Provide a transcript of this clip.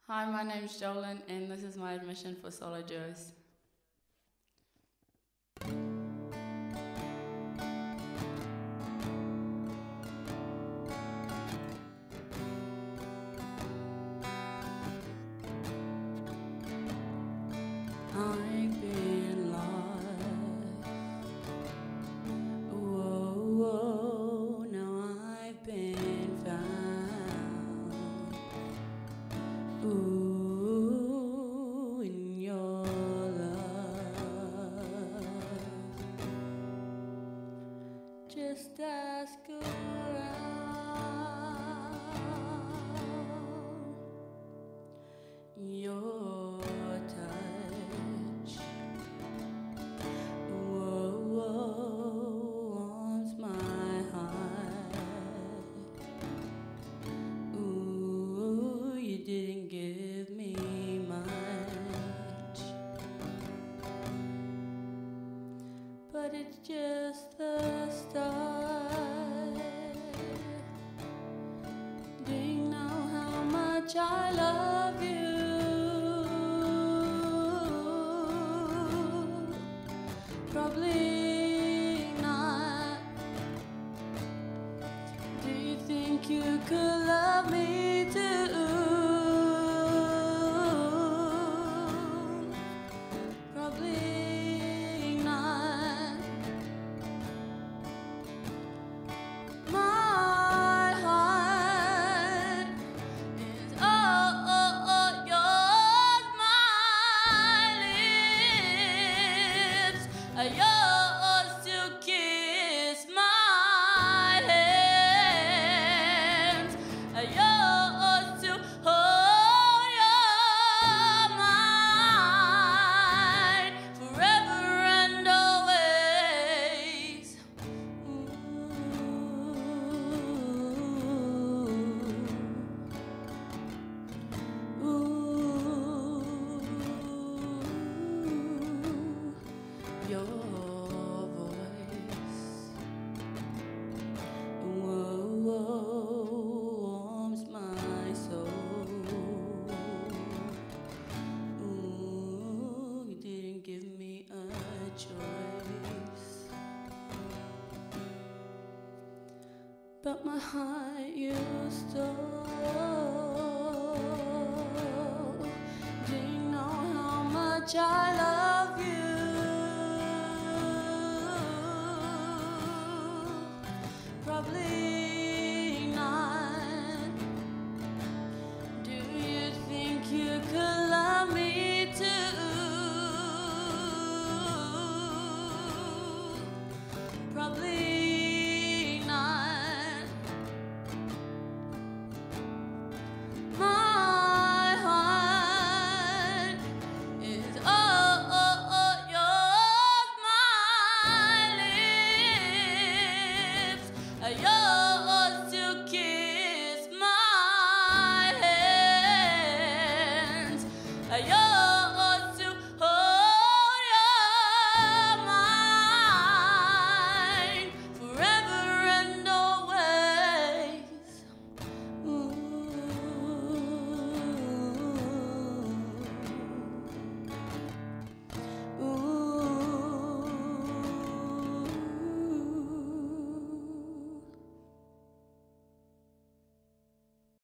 Hi, my name's Jolyn, and this is my admission for Solo Duos. I've been lost, whoa, whoa, now I've been found, ooh, in your love. Just ask around, your touch, whoa, warms my heart. Ooh, you didn't give me much, but it's just the start. Do you know how much I love you? Probably not. Do you think you could love me too? Probably not. My heart is all yours. My lips are yours to kiss. My hands are yours to hold. Your mind forever and always. Ooh, your voice, whoa, warms my soul. Ooh, you didn't give me a choice, but my heart you stole. Do you know how much I love you?